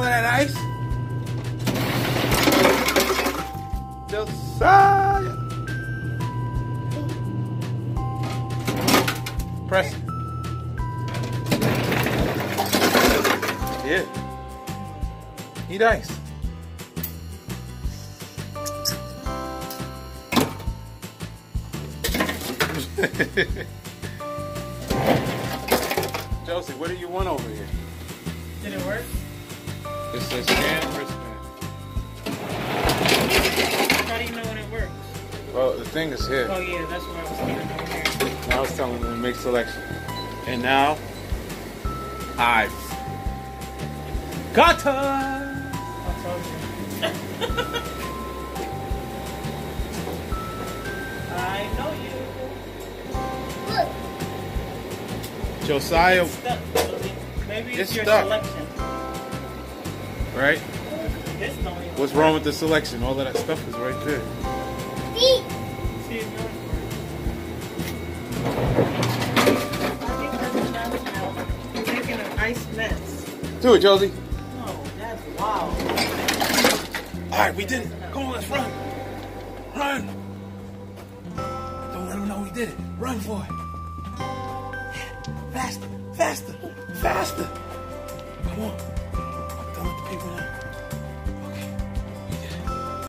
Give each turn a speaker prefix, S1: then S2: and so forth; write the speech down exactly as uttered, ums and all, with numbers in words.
S1: of that ice? Josiah. Press it. Yeah. Eat ice. Josie, what do you want over here?
S2: Did it work?
S1: It says scan wristband.
S2: How do you know when it works?
S1: Well, the thing is here.
S2: Oh yeah, that's what I was thinking over here.
S1: Now it's telling me to make selection. And now, I've got her!
S2: I told you. I know you.
S1: Josiah,
S2: It's stuck. Maybe it's,
S1: It's
S2: your
S1: stuck.
S2: selection.
S1: right?
S2: This don't even
S1: What's wrong with the selection? All of that stuff is right there.
S2: see if yours works. I think that's now. You're making an ice mess.
S1: Do it, Josie.
S2: Oh, that's wild.
S1: All right, we did it. Come on, let's run. Run. Don't let him know we did it. Run for it. Faster, faster, faster. Come on. Don't let the people know.